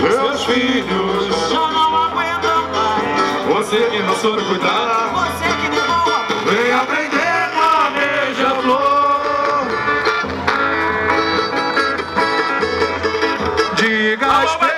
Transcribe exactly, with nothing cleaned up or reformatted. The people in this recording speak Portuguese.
Meus filhos já não aguentam mais. Você que não soube cuidar, Você que me voa, vem aprender a beija-flor. Diga as